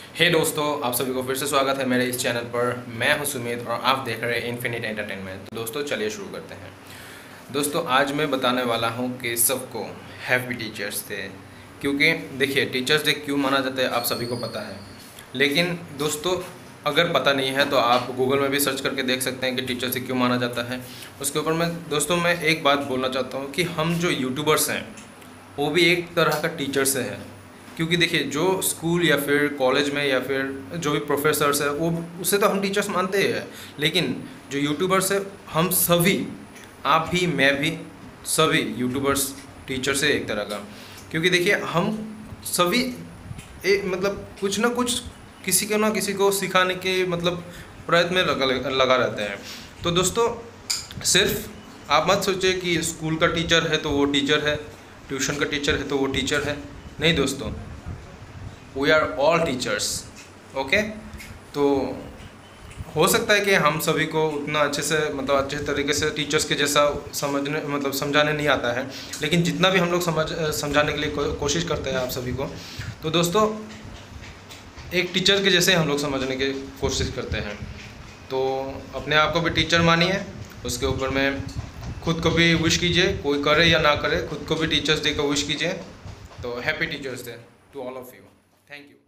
हे दोस्तों, आप सभी को फिर से स्वागत है मेरे इस चैनल पर। मैं हूं सुमित और आप देख रहे हैं इन्फिनिट एंटरटेनमेंट। तो दोस्तों चलिए शुरू करते हैं। दोस्तों आज मैं बताने वाला हूं कि सबको हैप्पी टीचर्स डे, क्योंकि देखिए टीचर्स डे क्यों माना जाता है आप सभी को पता है। लेकिन दोस्तों अगर पता नहीं है तो आप गूगल में भी सर्च करके देख सकते हैं कि टीचर्स डे क्यों माना जाता है। उसके ऊपर मैं एक बात बोलना चाहता हूँ कि हम जो यूट्यूबर्स हैं वो भी एक तरह का टीचर से है। क्योंकि देखिए जो स्कूल या फिर कॉलेज में या फिर जो भी प्रोफेसर्स है वो उसे तो हम टीचर्स मानते ही हैं, लेकिन जो यूट्यूबर्स है हम सभी, आप भी मैं भी, सभी यूट्यूबर्स टीचर्स है एक तरह का। क्योंकि देखिए हम सभी मतलब कुछ ना कुछ किसी को सिखाने के मतलब प्रयत्न में लगा रहते हैं। तो दोस्तों सिर्फ आप मत सोचिए कि स्कूल का टीचर है तो वो टीचर है, ट्यूशन का टीचर है तो वो टीचर है। नहीं दोस्तों, we are all teachers. Okay, तो हो सकता है कि हम सभी को उतना अच्छे तरीके से टीचर्स के जैसा समझाने नहीं आता है, लेकिन जितना भी हम लोग समझाने के लिए कोशिश करते हैं आप सभी को, तो दोस्तों एक टीचर के जैसे हम लोग समझने की कोशिश करते हैं। तो अपने आप को भी टीचर मानिए, उसके ऊपर में खुद को भी विश कीजिए, कोई करे या ना करे खुद को भी टीचर्स डे का विश कीजिए। तो happy teachers day to all of you. Thank you.